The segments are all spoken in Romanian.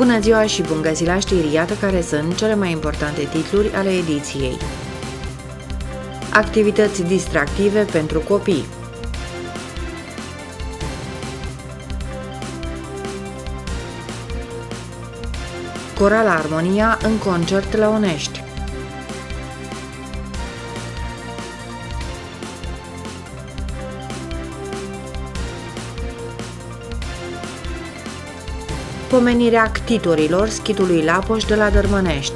Bună ziua și bun găsit la știri, iată care sunt cele mai importante titluri ale ediției. Activități distractive pentru copii. Corala Armonia în concert la Onești. Pomenirea ctitorilor schitului Lapoș de la Dărmănești.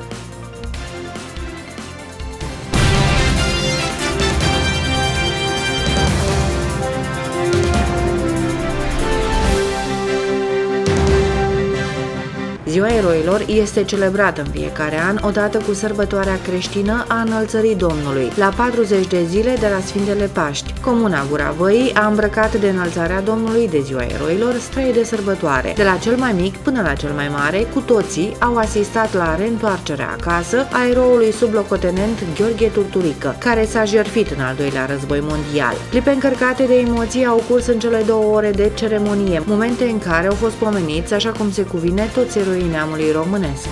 Ziua Eroilor este celebrată în fiecare an odată cu sărbătoarea creștină a Înălțării Domnului, la 40 de zile de la Sfintele Paști. Comuna Gura Văii a îmbrăcat de Înălțarea Domnului de Ziua Eroilor strai de sărbătoare. De la cel mai mic până la cel mai mare, cu toții au asistat la reîntoarcerea acasă a eroului sublocotenent Gheorghe Turturică, care s-a jertfit în al doilea război mondial. Clipe încărcate de emoții au curs în cele 2 ore de ceremonie, momente în care au fost pomeniți așa cum se cuvine toți eroii neamului românesc.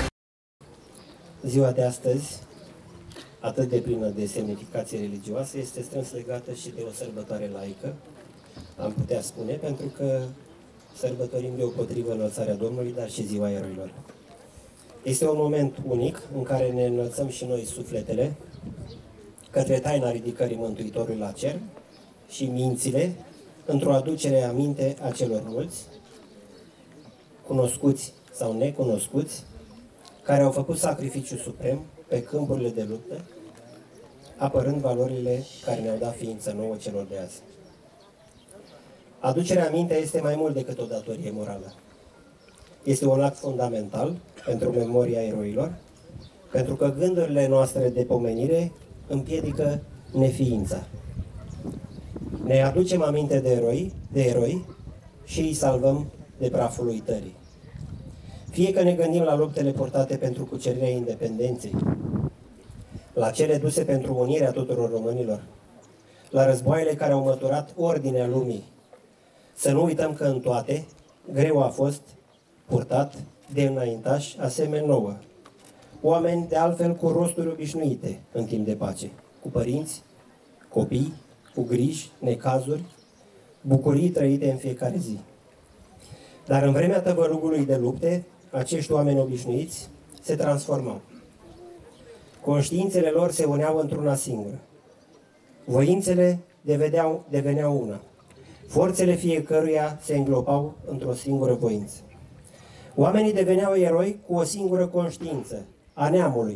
Ziua de astăzi, atât de plină de semnificație religioasă, este strâns legată și de o sărbătoare laică, am putea spune, pentru că sărbătorim deopotrivă Înălțarea Domnului, dar și Ziua Eroilor. Este un moment unic în care ne înălțăm și noi sufletele către taina ridicării Mântuitorului la cer și mințile într-o aducere aminte a celor mulți, cunoscuți sau necunoscuți, care au făcut sacrificiu suprem pe câmpurile de luptă, apărând valorile care ne-au dat ființă nouă celor de azi. Aducerea aminte este mai mult decât o datorie morală. Este un act fundamental pentru memoria eroilor, pentru că gândurile noastre de pomenire împiedică neființa. Ne aducem aminte de eroi și îi salvăm de praful uitării. Fie că ne gândim la luptele purtate pentru cucerirea independenței, la cele duse pentru unirea tuturor românilor, la războaiele care au măturat ordinea lumii, să nu uităm că în toate greu a fost purtat de înaintași asemeni nouă, oameni de altfel cu rosturi obișnuite în timp de pace, cu părinți, copii, cu griji, necazuri, bucurii trăite în fiecare zi. Dar în vremea tăvălugului de lupte, acești oameni obișnuiți se transformau. Conștiințele lor se uneau într-una singură. Voințele deveneau una. Forțele fiecăruia se înglopau într-o singură voință. Oamenii deveneau eroi cu o singură conștiință, a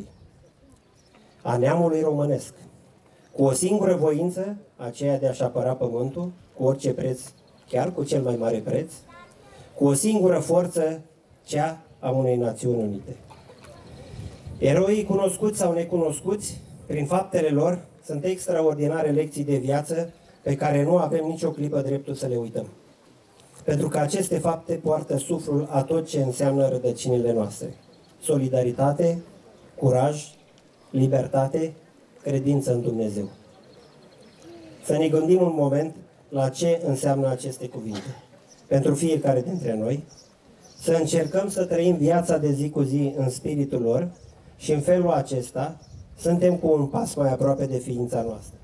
neamului românesc, cu o singură voință, aceea de a-și apăra pământul, cu orice preț, chiar cu cel mai mare preț, cu o singură forță, cea a unei națiuni unite. Eroii cunoscuți sau necunoscuți, prin faptele lor, sunt extraordinare lecții de viață pe care nu avem nicio clipă dreptul să le uităm. Pentru că aceste fapte poartă suflul a tot ce înseamnă rădăcinile noastre. Solidaritate, curaj, libertate, credință în Dumnezeu. Să ne gândim un moment la ce înseamnă aceste cuvinte pentru fiecare dintre noi, să încercăm să trăim viața de zi cu zi în spiritul lor și în felul acesta suntem cu un pas mai aproape de ființa noastră.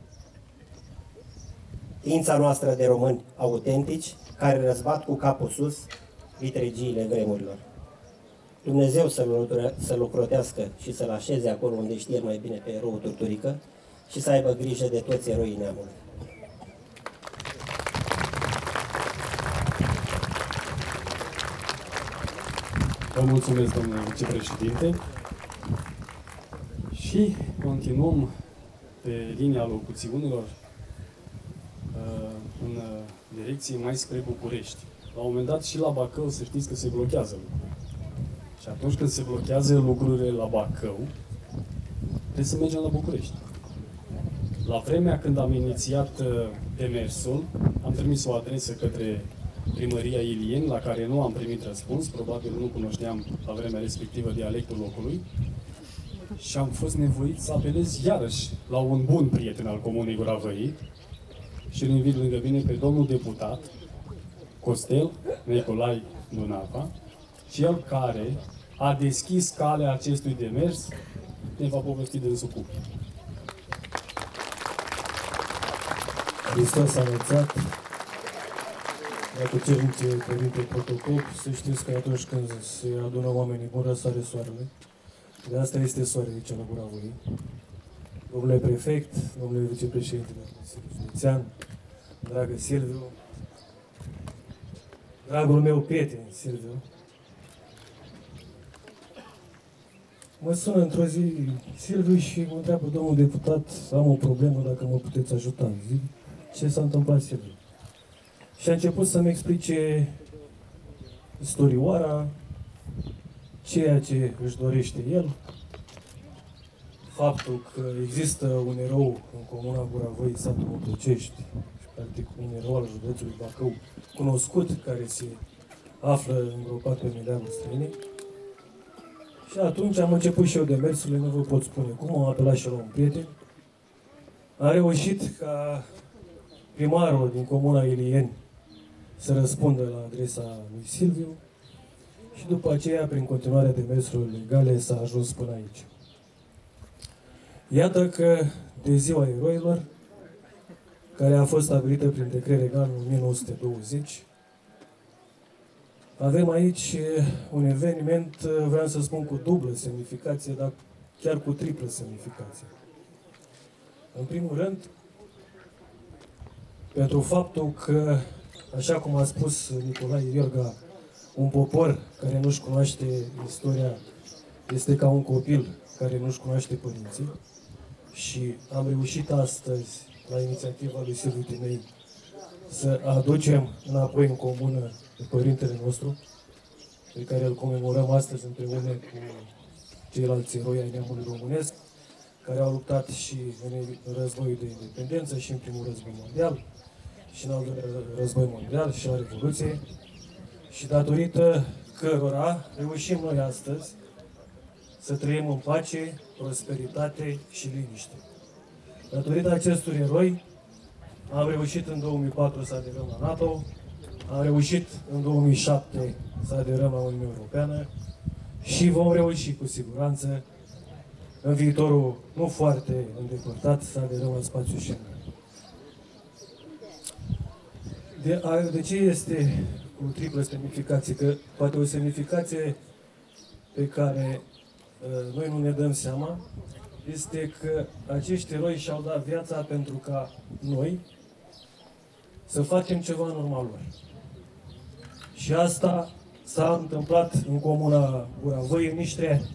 Ființa noastră de români autentici, care răzbat cu capul sus vitregiile vremurilor. Dumnezeu să-l ocrotească și să-l așeze acolo unde știe mai bine pe eroul Turturică și să aibă grijă de toți eroii neamului. Vă mulțumesc, domnule vicepreședinte. Și continuăm pe linia locuțiunilor în direcție mai spre București. La un moment dat și la Bacău, să știți că se blochează lucrurile. Și atunci când se blochează lucrurile la Bacău, trebuie să mergem la București. La vremea când am inițiat demersul, am trimis o adresă către Primăria Ilieni, la care nu am primit răspuns, probabil nu cunoșteam la vremea respectivă dialectul locului, și am fost nevoit să apelez iarăși la un bun prieten al Comunei Gura Văii și îl invit lângă mine pe domnul deputat Costel Nicolae Dunava, cel care a deschis calea acestui demers, ne va povesti dânsul cu. Hristos a înălțat. Dacă cerințe Părinte Protocop, să știți că atunci când se adună oamenii buni, răsare soarele. De asta este soare aici la Gura Văii. Domnule prefect, domnule vicepreședinte de Consiliul Județean, dragă Silviu, dragul meu prieten Silviu, mă sună într-o zi Silviu și mă întreabă domnul deputat, am o problemă, dacă mă puteți ajuta. Zic, ce s-a întâmplat, Silviu? Și a început să-mi explice istorioara, ceea ce își dorește el, faptul că există un erou în comuna Gura Văii, satul Motocești, și practic un erou al județului Bacău, cunoscut, care se află îngropat pe meleagul străinii. Și atunci am început și eu demersurile, nu vă pot spune cum, am apelat și la un prieten. Am reușit ca primarul din comuna Ilieni să răspundă la adresa lui Silviu și după aceea, prin continuarea demersurilor legale, s-a ajuns până aici. Iată că de Ziua Eroilor, care a fost stabilită prin decret legal în 1920, avem aici un eveniment, vreau să spun cu dublă semnificație, dar chiar cu triplă semnificație. În primul rând, pentru faptul că, așa cum a spus Nicolae Iorga, un popor care nu-și cunoaște istoria este ca un copil care nu-și cunoaște părinții. Și am reușit astăzi, la inițiativa lui Silviu Tinei, să aducem înapoi în comună pe părintele nostru, pe care îl comemorăm astăzi împreună cu ceilalți eroi ai neamului românesc, care au luptat și în războiul de independență, și în primul război mondial, și în al doilea război mondial, și la Revoluție, și datorită cărora reușim noi astăzi să trăim în pace, prosperitate și liniște. Datorită acestor eroi, am reușit în 2004 să aderăm la NATO, am reușit în 2007 să aderăm la Uniunea Europeană și vom reuși cu siguranță în viitorul nu foarte îndepărtat să aderăm la spațiul Schengen. De ce este cu triplă semnificație? Că poate o semnificație pe care noi nu ne dăm seama este că acești eroi și-au dat viața pentru ca noi să facem ceva în urma lor. Și asta s-a întâmplat în comuna Gura Văii în niște ani.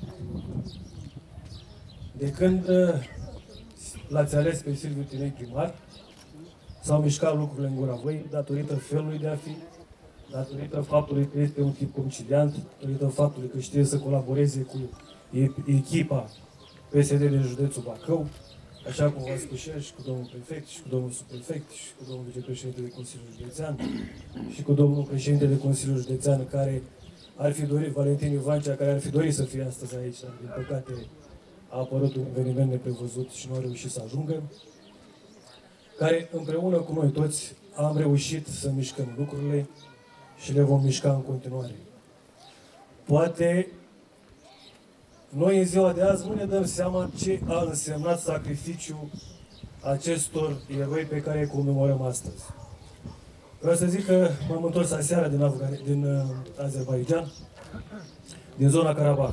De când l-ați ales pe Silviu Tinei primar, s-au mișcat lucrurile în Gura Văii datorită felului de a fi, datorită faptului că este un tip conciliant, datorită faptului că știe să colaboreze cu echipa PSD din județul Bacău, așa cum v-am spus și cu domnul prefect, și cu domnul subprefect, și cu domnul vicepreședinte de Consiliul Județean, și cu domnul președinte de Consiliul Județean, care ar fi dorit, Valentin Ivancea, care ar fi dorit să fie astăzi aici, dar din păcate a apărut un eveniment neprevăzut și nu a reușit să ajungă, care împreună cu noi toți am reușit să mișcăm lucrurile și le vom mișca în continuare. Poate noi în ziua de azi nu ne dăm seama ce a însemnat sacrificiul acestor eroi pe care îi comemorăm astăzi. Vreau să zic că m-am întors aseară din Azerbaidjan, din zona Karabakh.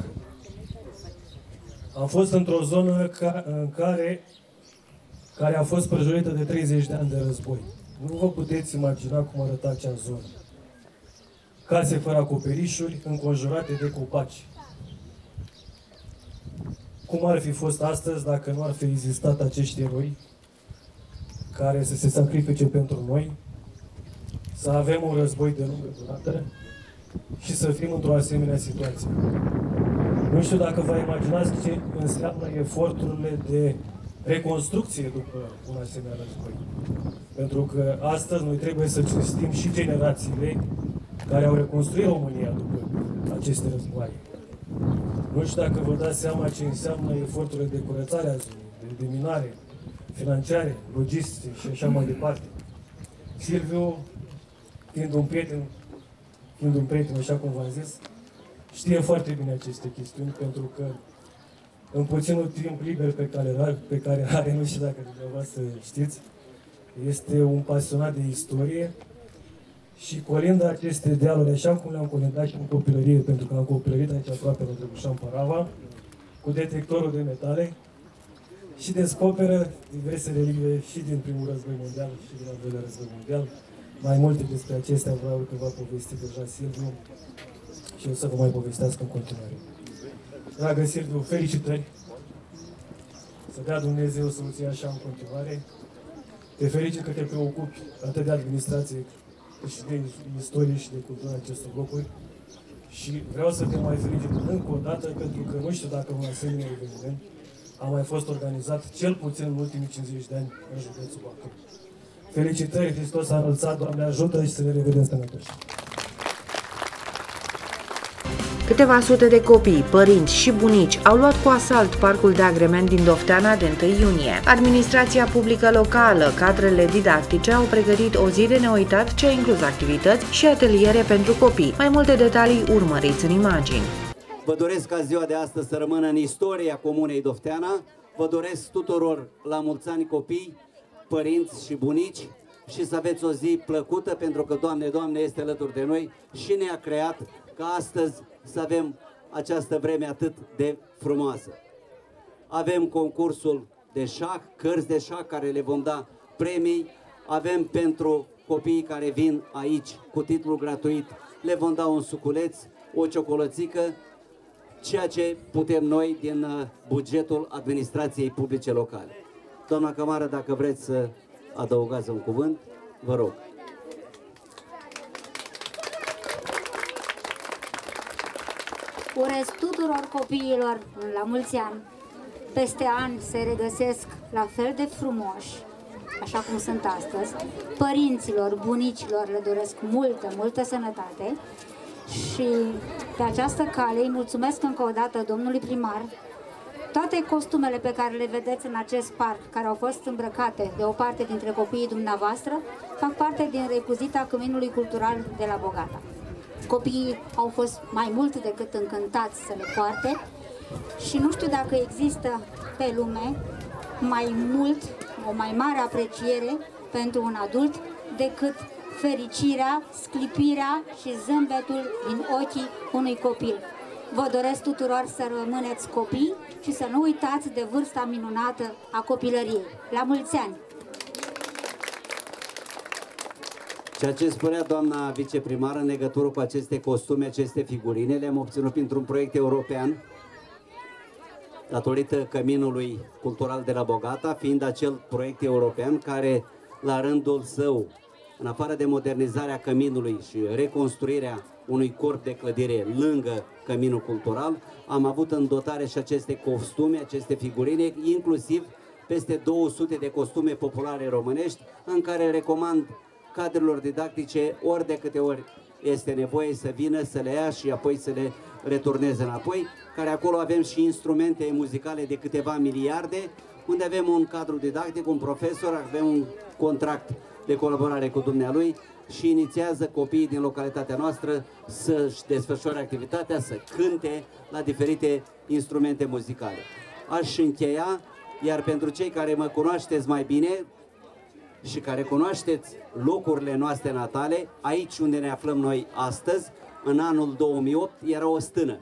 Am fost într-o zonă care a fost prăjurită de 30 de ani de război. Nu vă puteți imagina cum arăta acea zonă. Case fără acoperișuri, înconjurate de copaci. Cum ar fi fost astăzi dacă nu ar fi existat acești eroi care să se sacrifice pentru noi, să avem un război de lungă durată și să fim într-o asemenea situație. Nu știu dacă vă imaginați ce înseamnă eforturile de reconstrucție după un asemenea război. Pentru că astăzi noi trebuie să cinstim și generațiile care au reconstruit România după aceste războaie. Nu știu dacă vă dați seama ce înseamnă eforturile de curățare a zonei, de minare, financiare, logistice și așa mai departe. Silviu, fiind un prieten, așa cum v-am zis, știe foarte bine aceste chestiuni, pentru că în puținul timp liber pe care are, nu știu dacă dumneavoastră știți, este un pasionat de istorie și colindă aceste dealuri, așa cum le-am colindat și în copilărie, pentru că am copilărit aici aproape la Drăgușan Parava, cu detectorul de metale, și descoperă diverse relicve și din primul război mondial și din al doilea război mondial. Mai multe despre acestea vreau că v-a povestit deja Silviu și o să vă mai povestească în continuare. Dragă Silviu, felicitări! Să dea Dumnezeu să ți așa în continuare. Te felicit că te preocupi atât de administrație, cât și de istorie și de cultură acestor locuri. Și vreau să te mai felicit încă o dată, pentru că nu știu dacă un asemenea eveniment a mai fost organizat cel puțin în ultimii 50 de ani în județul Bacău. Felicitări, Hristos a înălțat, Doamne ajută și să ne revedem sănătoși! Câteva sute de copii, părinți și bunici au luat cu asalt parcul de agrement din Dofteana de 1 iunie. Administrația publică locală, cadrele didactice au pregătit o zi de neuitat ce a inclus activități și ateliere pentru copii. Mai multe detalii urmăriți în imagini. Vă doresc ca ziua de astăzi să rămână în istoria Comunei Dofteana. Vă doresc tuturor la mulți ani copii, părinți și bunici și să aveți o zi plăcută, pentru că Doamne este alături de noi și ne-a creat ca astăzi să avem această vreme atât de frumoasă. Avem concursul de șah, cărți de șah care le vom da premii, avem pentru copiii care vin aici cu titlul gratuit, le vom da un suculeț, o ciocolățică, ceea ce putem noi din bugetul administrației publice locale. Doamna Cămară, dacă vreți să adăugați un cuvânt, vă rog. Urez tuturor copiilor la mulți ani, peste ani se regăsesc la fel de frumoși, așa cum sunt astăzi. Părinților, bunicilor le doresc multă sănătate și pe această cale îi mulțumesc încă o dată domnului primar. Toate costumele pe care le vedeți în acest parc, care au fost îmbrăcate de o parte dintre copiii dumneavoastră, fac parte din recuzita Căminului Cultural de la Bogata. Copiii au fost mai mult decât încântați să le poarte și nu știu dacă există pe lume o mai mare apreciere pentru un adult decât fericirea, sclipirea și zâmbetul din ochii unui copil. Vă doresc tuturor să rămâneți copii și să nu uitați de vârsta minunată a copilăriei. La mulți ani! Ceea ce spunea doamna viceprimară în legătură cu aceste costume, aceste figurine, le-am obținut printr-un proiect european, datorită Căminului Cultural de la Bogata, fiind acel proiect european care, la rândul său, în afară de modernizarea căminului și reconstruirea unui corp de clădire lângă Căminul Cultural, am avut în dotare și aceste costume, aceste figurine, inclusiv peste 200 de costume populare românești, în care recomand cadrelor didactice ori de câte ori este nevoie să vină, să le ia și apoi să le returneze înapoi, care acolo avem și instrumente muzicale de câteva miliarde, unde avem un cadru didactic, un profesor, avem un contract de colaborare cu dumnealui și inițiază copiii din localitatea noastră să-și desfășoare activitatea, să cânte la diferite instrumente muzicale. Aș încheia, iar pentru cei care mă cunoașteți mai bine și care cunoașteți locurile noastre natale, aici unde ne aflăm noi astăzi, în anul 2008, era o stână.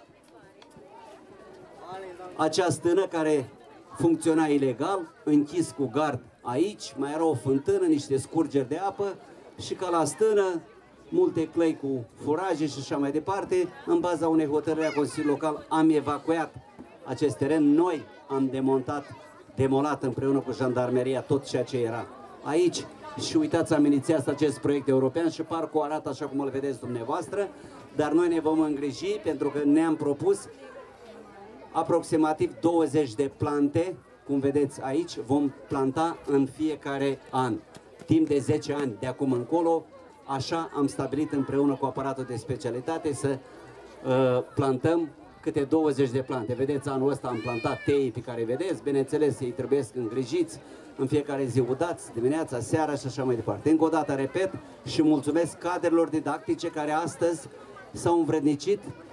Acea stână care funcționa ilegal, închis cu gard aici, mai era o fântână, niște scurgeri de apă și ca la stână, multe clăi cu furaje și așa mai departe. În baza unei hotărâri a Consiliului Local am evacuat acest teren. Noi am demolat împreună cu jandarmeria tot ceea ce era aici și uitați, am inițiat acest proiect european și parcul arată așa cum îl vedeți dumneavoastră, dar noi ne vom îngriji pentru că ne-am propus aproximativ 20 de plante, cum vedeți aici, vom planta în fiecare an. Timp de 10 ani de acum încolo, așa am stabilit împreună cu aparatul de specialitate să plantăm câte 20 de plante. Vedeți, anul ăsta am plantat teii pe care vedeți, bineînțeles, ei trebuie îngrijiți, în fiecare zi udați, dimineața, seara și așa mai departe. Încă o dată repet și mulțumesc cadrelor didactice care astăzi s-au învrednicit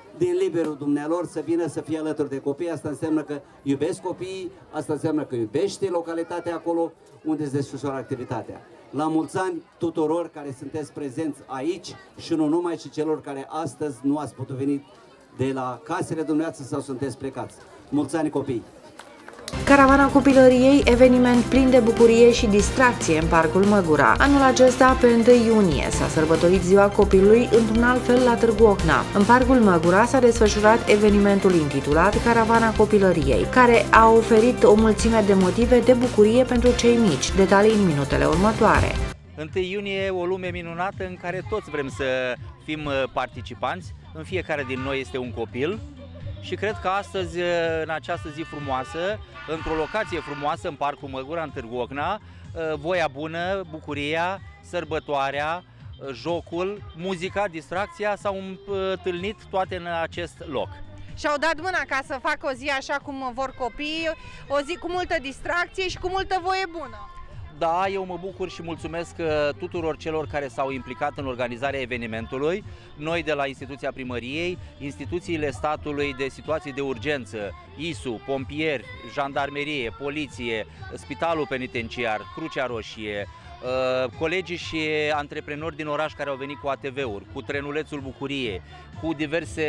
din liberul dumnealor să vină să fie alături de copii. Asta înseamnă că iubesc copiii, asta înseamnă că iubește localitatea acolo unde se desfășoară activitatea. La mulți ani tuturor care sunteți prezenți aici și nu numai, și celor care astăzi nu ați putut veni de la casele dumneavoastră sau sunteți plecați. Mulți ani copii! Caravana copilăriei, eveniment plin de bucurie și distracție în Parcul Măgura. Anul acesta, pe 1 iunie, s-a sărbătorit Ziua Copilului într-un alt fel la Târgu Ocna. În Parcul Măgura s-a desfășurat evenimentul intitulat Caravana Copilăriei, care a oferit o mulțime de motive de bucurie pentru cei mici. Detalii în minutele următoare. 1 iunie, o lume minunată în care toți vrem să fim participanți. În fiecare din noi este un copil. Și cred că astăzi, în această zi frumoasă, într-o locație frumoasă, în Parcul Măgura, în Târgu Ocna, voia bună, bucuria, sărbătoarea, jocul, muzica, distracția s-au întâlnit toate în acest loc. Și-au dat mâna ca să facă o zi așa cum vor copiii, o zi cu multă distracție și cu multă voie bună. Da, eu mă bucur și mulțumesc tuturor celor care s-au implicat în organizarea evenimentului. Noi de la instituția primăriei, instituțiile statului de situații de urgență, ISU, pompieri, jandarmerie, poliție, spitalul penitenciar, Crucea Roșie, colegii și antreprenori din oraș care au venit cu ATV-uri, cu trenulețul Bucurie, cu diverse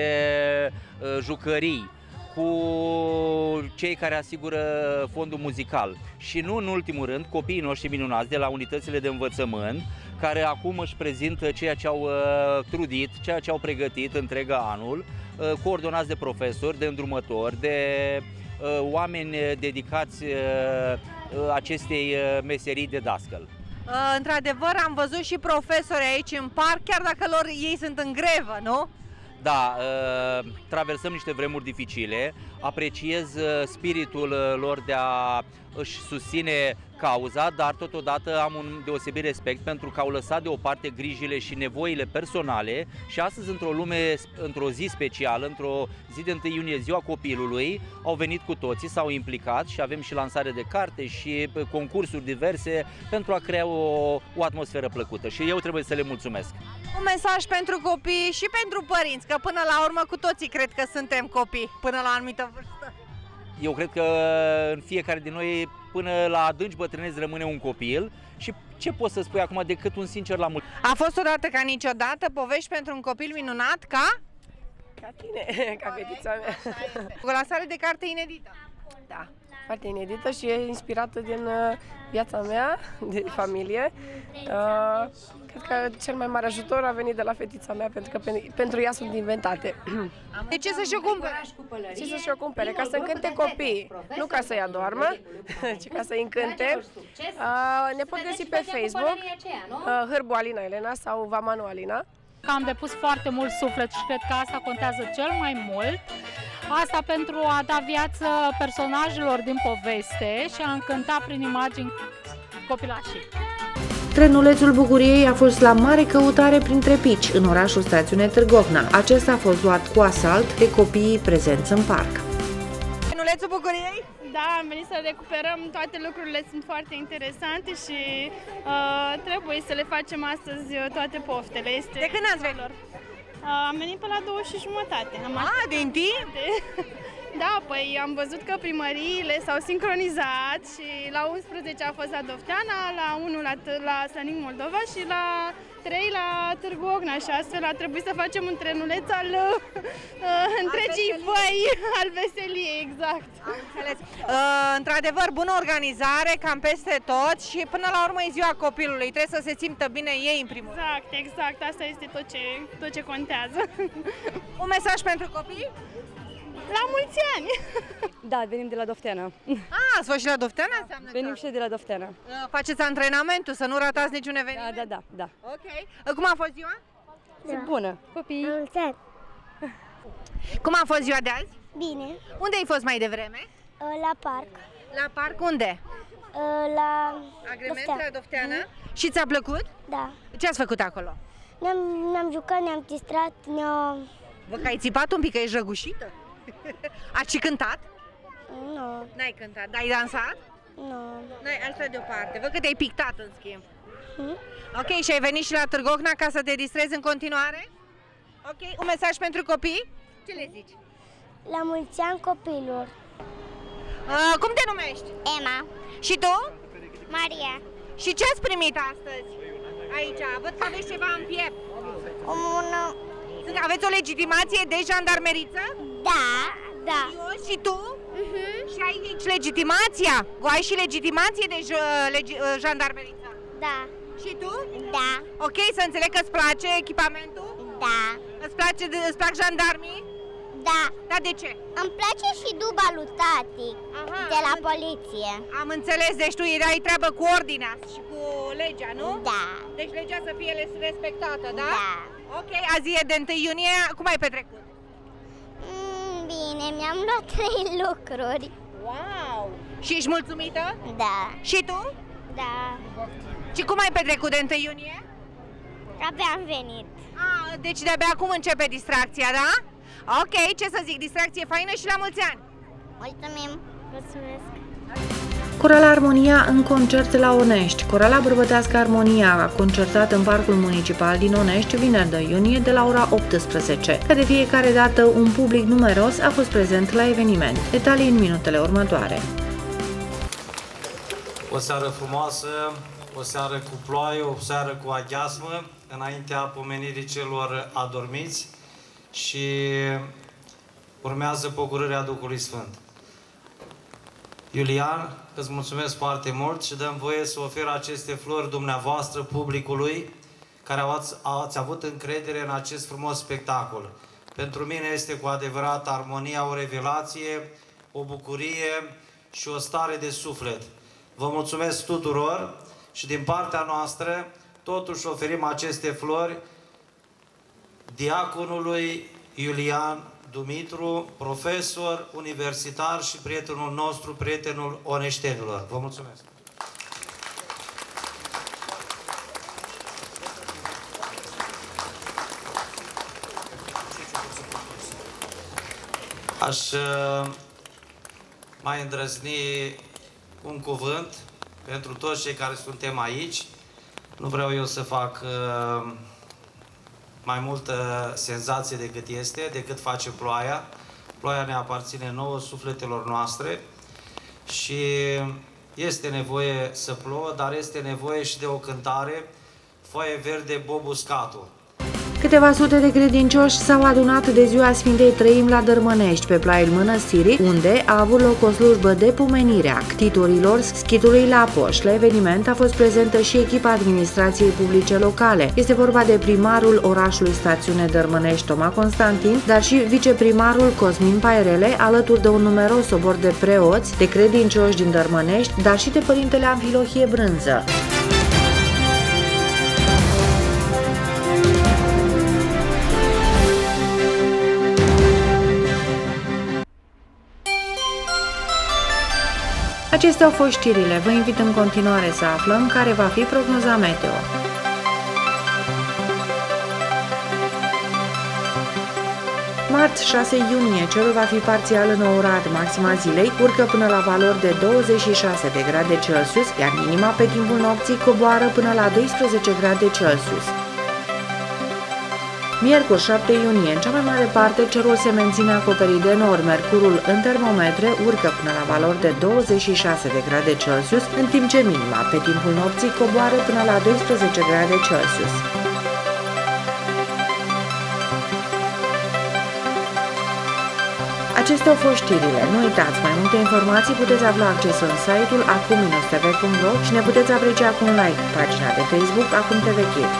jucării, cu cei care asigură fondul muzical și nu în ultimul rând copiii noștri minunați de la unitățile de învățământ, care acum își prezintă ceea ce au trudit, ceea ce au pregătit întreg anul, coordonați de profesori, de îndrumători, de oameni dedicați acestei meserii de dascăl. Într-adevăr, am văzut și profesori aici în parc, chiar dacă ei sunt în grevă, nu? Da, traversăm niște vremuri dificile, apreciez spiritul lor de a își susține cauza, dar totodată am un deosebit respect pentru că au lăsat deoparte grijile și nevoile personale și astăzi, într-o zi specială, într-o zi de 1 iunie, Ziua Copilului, au venit cu toții, s-au implicat și avem și lansare de carte și concursuri diverse pentru a crea o atmosferă plăcută și eu trebuie să le mulțumesc. Un mesaj pentru copii și pentru părinți, că până la urmă cu toții cred că suntem copii până la o anumită vârstă. Eu cred că în fiecare din noi, până la adânci bătrâneți, rămâne un copil și ce poți să spui acum decât un sincer la mult. A fost odată ca niciodată povești pentru un copil minunat ca tine, ca fetița mea. Cu lansare de carte inedită. Da, foarte inedită și e inspirată din viața mea, de familie. Cred că cel mai mare ajutor a venit de la fetița mea, pentru că pentru ea sunt inventate. De ce să-și o cumpere? Ce să-și o cumpere? Ca să încânte copiii, nu ca să-i adormă, ci ca să-i încânte. Ne pot găsi pe Facebook, Hârbu Alina Elena sau Vamanu Alina. Am depus foarte mult suflet și cred că asta contează cel mai mult. Asta pentru a da viață personajelor din poveste și a încânta prin imagini copilașii. Trenulețul Bucuriei a fost la mare căutare printre pici în orașul stațiune Târgu Ocna. Acesta a fost luat cu asalt de copiii prezenți în parc. Trenulețul Bucuriei? Da, am venit să recuperăm, toate lucrurile sunt foarte interesante și trebuie să le facem astăzi toate poftele. De când ați venit? Am venit pe la 2:30. Din timp? Da, păi am văzut că primăriile s-au sincronizat și la 11 a fost la Dofteana, la 1 la Slănic Moldova și la 3 la Târgu Ocna și astfel a trebuit să facem un trenuleț al întregii făi, al veseliei, exact. Într-adevăr, bună organizare, cam peste tot și până la urmă e Ziua Copilului, trebuie să se simtă bine ei în primul rând. Exact, asta este tot ce contează. Un mesaj pentru copii? La mulți ani! Da, venim de la Dofteana. Ați fost și la Dofteana? Venim și de la Dofteana. Faceți antrenamentul, să nu ratați niciun eveniment? Da. Ok. Cum a fost ziua? Bună. Copii. Cum a fost ziua de azi? Bine. Unde ai fost mai devreme? La parc. La parc unde? La Agrement, la Dofteana. Și ți-a plăcut? Da. Ce ați făcut acolo? Ne-am jucat, ne-am distrat, Vă că ai țipat un pic, că ești răgușită? Ați și cântat? Nu. N-ai cântat, dar ai dansat? Nu. N-ai, asta deoparte. Văd că te-ai pictat în schimb. Ok, și ai venit și la Târgu Ocna ca să te distrezi în continuare? Ok, un mesaj pentru copii? Ce le zici? La mulți ani copilor. Cum te numești? Emma. Și tu? Maria. Și ce ați primit astăzi? Aici, văd că aveți ceva în piept. Aveți o legitimație de jandarmeriță? Da, da. Și tu? Și ai aici legitimația? Ai și legitimație de jandarmeriță? Da. Și tu? Da. Ok, să înțeleg că îți place echipamentul? Da. Îți plac jandarmii? Da. Dar de ce? Îmi place și duba lui tati, de la poliție. Am înțeles, deci tu ai treabă cu ordinea și cu legea, nu? Da. Deci legea să fie respectată, da? Da. Ok, azi e de 1 iunie, cum ai petrecut? Bine, mi-am luat 3 lucruri. Wow! Și ești mulțumită? Da. Și tu? Da. Și cum ai petrecut de 1 iunie? Abia am venit. Deci de-abia acum începe distracția, da? Ok, ce să zic, distracție faină și la mulți ani! Mulțumim! Mulțumesc! Corala Armonia în concert la Onești. Corala bărbătească Armonia a concertat în Parcul Municipal din Onești vineri 2 iunie de la ora 18. Ca de fiecare dată, un public numeros a fost prezent la eveniment. Detalii în minutele următoare. O seară frumoasă, o seară cu ploaie, o seară cu aghiasmă, înaintea pomenirii celor adormiți și urmează pogorârea Duhului Sfânt. Iulian, îți mulțumesc foarte mult și dăm voie să ofer aceste flori dumneavoastră, publicului, care ați avut încredere în acest frumos spectacol. Pentru mine este cu adevărat Armonia o revelație, o bucurie și o stare de suflet. Vă mulțumesc tuturor și din partea noastră totuși oferim aceste flori diaconului Iulian Dumitru, profesor, universitar și prietenul nostru, prietenul oneștenilor. Vă mulțumesc! Aș mai îndrăzni un cuvânt pentru toți cei care suntem aici. Nu vreau eu să fac mai multă senzație decât face ploaia. Ploaia ne aparține nouă, sufletelor noastre, și este nevoie să plouă, dar este nevoie și de o cântare, Foaie verde, Bob Uscatu. Câteva sute de credincioși s-au adunat de ziua Sfintei Trăim la Dărmănești, pe plaiul mănăstirii, unde a avut loc o slujbă de pomenire a ctitorilor schitului Lapoș. La eveniment a fost prezentă și echipa administrației publice locale. Este vorba de primarul orașului Stațiune Dărmănești, Toma Constantin, dar și viceprimarul Cosmin Pairele, alături de un numeros sobor de preoți, de credincioși din Dărmănești, dar și de părintele Amfilohie Brânză. Acestea au fost știrile. Vă invit în continuare să aflăm care va fi prognoza meteo. Marți, 6 iunie, cerul va fi parțial înourat, maxima zilei urcă până la valori de 26 de grade Celsius, iar minima pe timpul nopții coboară până la 12 grade Celsius. Miercuri, 7 iunie, în cea mai mare parte, cerul se menține acoperit de nori. Mercurul în termometre urcă până la valori de 26 de grade Celsius, în timp ce minima pe timpul nopții coboară până la 12 grade Celsius. Acestea au fost știrile. Nu uitați, mai multe informații puteți avea acces în site-ul acum-tv.ro și ne puteți aprecia cu un like pagina de Facebook Acum TV Kid.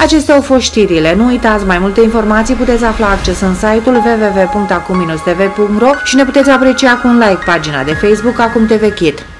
Acestea au fost știrile. Nu uitați, mai multe informații puteți afla accesând site-ul www.acum-tv.ro și ne puteți aprecia cu un like pagina de Facebook Acum TV Kid.